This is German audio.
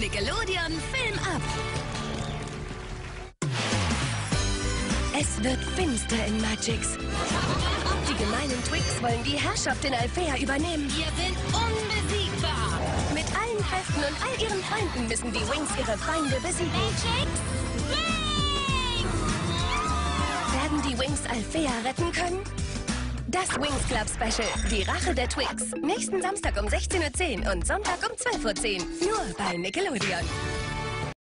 Nickelodeon Film ab. Es wird finster in Magix. Die gemeinen Twix wollen die Herrschaft in Alfea übernehmen. Wir sind unbesiegbar. Mit allen Kräften und all ihren Freunden müssen die Winx ihre Feinde besiegen. Werden die Winx Alfea retten können? Das Winx Club Special, die Rache der Twix. Nächsten Samstag um 16:10 Uhr und Sonntag um 12:10 Uhr. Nur bei Nickelodeon.